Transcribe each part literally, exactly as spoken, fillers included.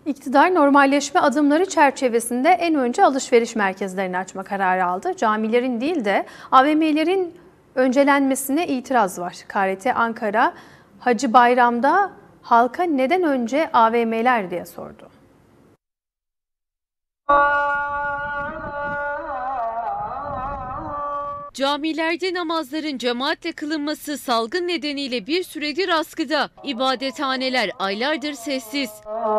İktidar normalleşme adımları çerçevesinde en önce alışveriş merkezlerini açma kararı aldı. Camilerin değil de A V M'lerin öncelenmesine itiraz var. K R T Ankara, Hacı Bayram'da halka neden önce A V M'ler diye sordu. Camilerde namazların cemaatle kılınması salgın nedeniyle bir süredir askıda. İbadethaneler aylardır sessiz.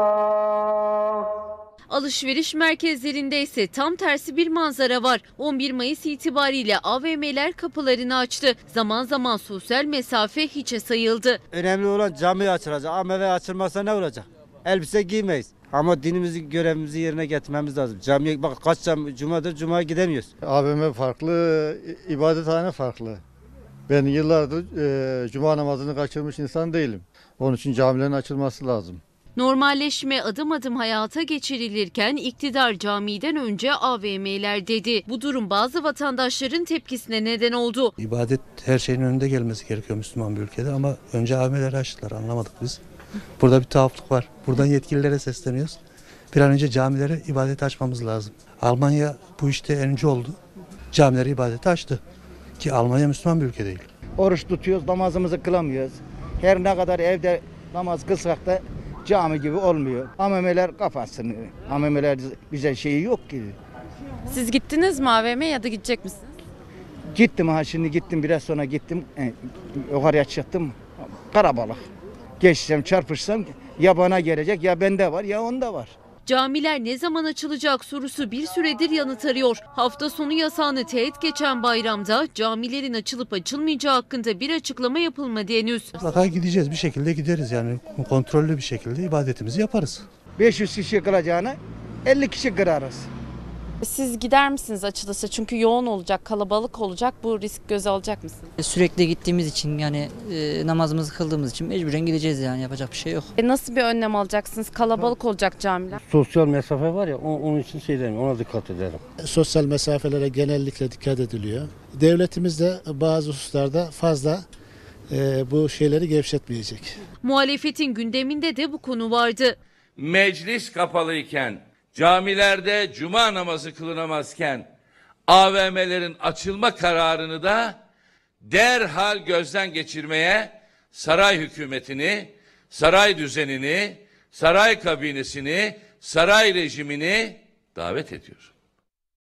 Alışveriş merkezlerinde ise tam tersi bir manzara var. on bir Mayıs itibariyle A V M'ler kapılarını açtı. Zaman zaman sosyal mesafe hiçe sayıldı. Önemli olan cami açılacak. A V M açılmazsa ne olacak? Elbise giymeyiz. Ama dinimizi, görevimizi yerine getirmemiz lazım. Camiye bak kaç cami, cumadır cumaya gidemiyoruz. A V M farklı, ibadethane farklı. Ben yıllardır e, cuma namazını kaçırmış insan değilim. Onun için camilerin açılması lazım. Normalleşme adım adım hayata geçirilirken iktidar camiden önce A V M'ler dedi. Bu durum bazı vatandaşların tepkisine neden oldu. İbadet her şeyin önünde gelmesi gerekiyor Müslüman bir ülkede ama önce A V M'leri açtılar, anlamadık biz. Burada bir tuhaflık var. Buradan yetkililere sesleniyoruz. Bir an önce camilere ibadeti açmamız lazım. Almanya bu işte en önce oldu. Camileri ibadeti açtı. Ki Almanya Müslüman bir ülke değil. Oruç tutuyoruz, namazımızı kılamıyoruz. Her ne kadar evde namaz kılsak da cami gibi olmuyor. A V M'ler kapatsın. A V M'ler bize şeyi yok ki. Siz gittiniz mi A V M ya da gidecek misiniz? Gittim ha şimdi gittim biraz sonra gittim. E, yukarıya çıktım. Karabalık. Geçsem çarpışsam ya bana gelecek ya bende var ya onda var. Camiler ne zaman açılacak sorusu bir süredir yanıt arıyor. Hafta sonu yasağını teğet geçen bayramda camilerin açılıp açılmayacağı hakkında bir açıklama yapılmadı henüz. Mutlaka gideceğiz, bir şekilde gideriz yani kontrollü bir şekilde ibadetimizi yaparız. beş yüz kişi kılacağına elli kişi kırarız. Siz gider misiniz açılırsa? Çünkü yoğun olacak, kalabalık olacak. Bu risk göze alacak mısınız? Sürekli gittiğimiz için yani e, namazımızı kıldığımız için mecburen gideceğiz yani yapacak bir şey yok. E nasıl bir önlem alacaksınız? Kalabalık olacak camiler. Sosyal mesafe var ya onun için şey demiyorum, ona dikkat edelim. Sosyal mesafelere genellikle dikkat ediliyor. Devletimiz de bazı hususlarda fazla e, bu şeyleri gevşetmeyecek. Muhalefetin gündeminde de bu konu vardı. Meclis kapalıyken, camilerde cuma namazı kılınamazken A V M'lerin açılma kararını da derhal gözden geçirmeye saray hükümetini, saray düzenini, saray kabinesini, saray rejimini davet ediyor.